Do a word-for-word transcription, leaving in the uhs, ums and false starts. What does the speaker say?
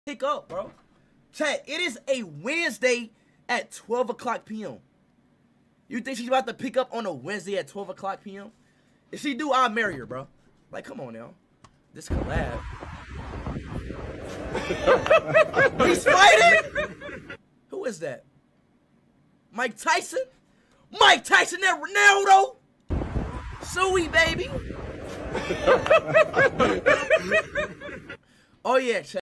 pick up, bro. Chat, it is a Wednesday at twelve o'clock p m You think she's about to pick up on a Wednesday at twelve o'clock p m? If she do, I'll marry her, bro. Like, come on now. This collab. He's fighting? Who is that? Mike Tyson? Mike Tyson and Ronaldo? Suey, baby. Oh, yeah, chat.